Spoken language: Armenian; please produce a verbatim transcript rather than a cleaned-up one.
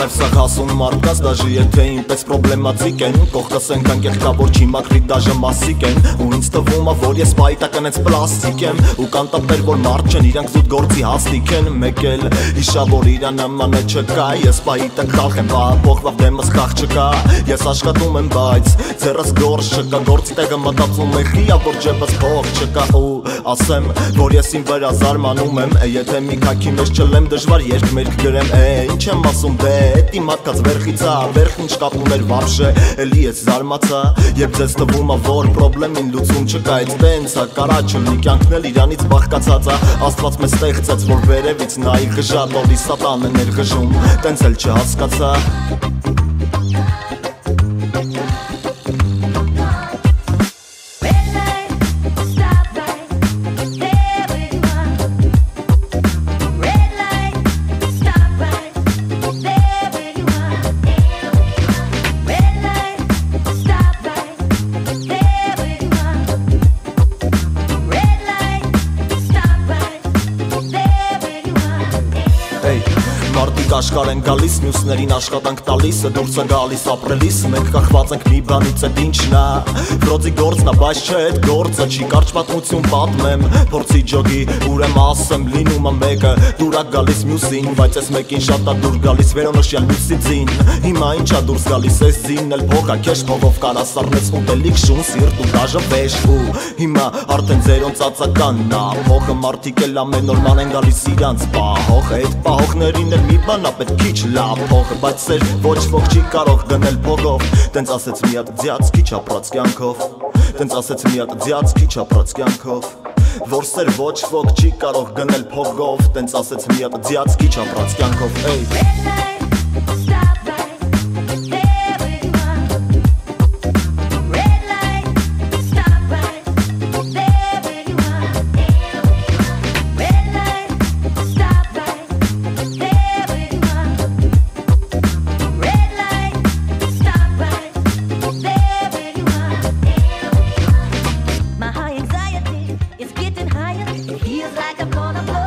Բարև սա հասուն մարդկաց, դաժի եթե ինպես պրոբլեմատիկ են Կողքս ենքան կեղկա, որ չի մաքրի դաժը մասիկ են Ու ինձ թվում ա, որ ես պայտակն ենց պլաստիկ եմ Ու կան տապեր, որ մարդ չեն, իրանք զուտ գործի հաստիկ են Մեկ էլ հիշա, որ իրա նմանը չկա Ես պայտակ խալխ եմ, բա փոխվավ դեմս խաղ չկա Ես աշխատում եմ, բայց ձերս գործ չկա Գործի տեղը մտածում է խիա, որ ջեբս փող չկա Ու ասեմ, որ ես իմ վրա զարմանում եմ Եթե մի քաքի մեջ չլեմ, դժվար երկ մերկ գրեմ Է, ինչ եմ ասում, դե, էտի մատկած վերխից ա Վերխն չկապ ուներ վաբշե, էլի ես զարմացա Երբ ձեզ թվում ա, որ պրոբլեմին լուծում չկա Այդ տենց ա, կարա չլնի կյանքն էլ իրանից բաղկացած ա Աստված մեզ ստեղծեց, որ վերևից նայի խժատ Ոլի սատան է ներխժում, տենց էլ չհասկացա Մարդիկ աշխար են գալիս, մյուսներին աշխատանք տալիս Դուրս է գալիս ապրելիս, մենք կախված ենք մի բանից Էդ ինչն ա, վրոցի գործն ա, բայց չէ էդ գործը Չի կարճ պատմություն պատմեմ, փորձի ջոգի Ուրեմ ասեմ, լինում ա մեկը Դուր ա գալիս մյուսին, բայց ես մեկին շատ ա դուր գալիս Վերոնշյալ մյուսի ձին, հիմա ինչ ա դուրս գալիս Ես ձինն էլ փող ա, քեշ փողով կարաս առնես ուտելիք շուն, սիրտ ու դաժը վեշ Ու հիմա արդեն ձերոն ծածականն ա Փողը մարդիկ էլ ամեն օր ման են գալիս իրանց պահող Այդ պահողներին էլ մի բան ա պետք քիչ լավ փողը Բայց սեր ոչ ոք չի կարող գնել փողով Տենց ասեց մի հատ ձյաց քիչ ապրած կյանքով Տենց ասեց մի հատ ձյաց քիչ ապրած կյանքով Որ սեր ոչ ոք չի կարող գնել փողով Տենց ասեց մի հատ ձյաց քիչ ապրած կյանքով Էй It's getting higher, it feels like I'm gonna blow